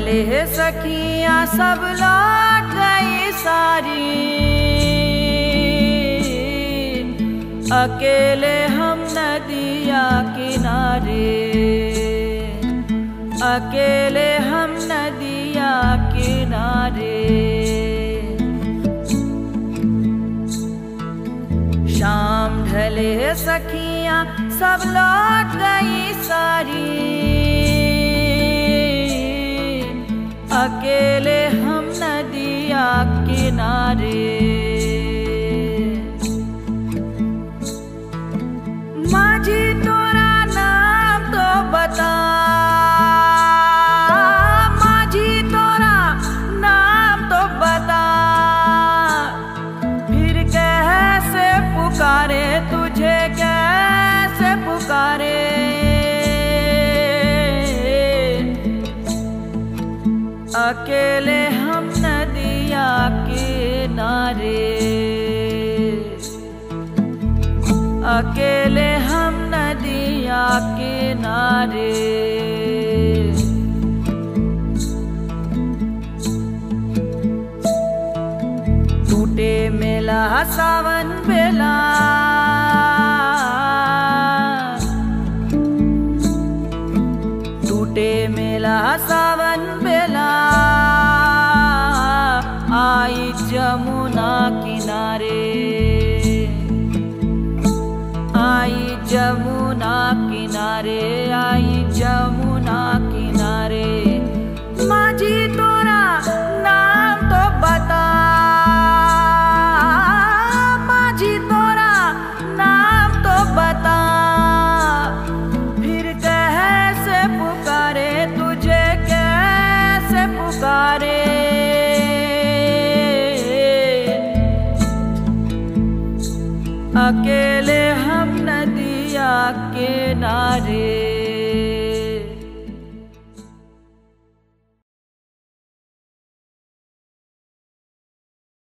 ढले सखियाँ सब लौट गई सारी, अकेले हम नदिया किनारे, अकेले हम नदिया किनारे। शाम ढले सखियाँ सब लौट गई सारी, अकेले हम नदिया किनारे। माझी तोरा नाम तो बता, माझी तोरा नाम तो बता, फिर कैसे पुकारे तुझे, कैसे पुकारे। अकेले हम नदिया किनारे, अकेले हम नदिया किनारे। टूटे मेला सावन बेला, टूटे मेला सावन बेला, आई जमुना किनारे, आई जमुना किनारे, आई जमुना किनारे। माझी तोरा नाम तो बता, माझी तोरा नाम तो बता, फिर कैसे पुकारे तुझे, कैसे पुकारे। अकेले हम नदिया किनारे।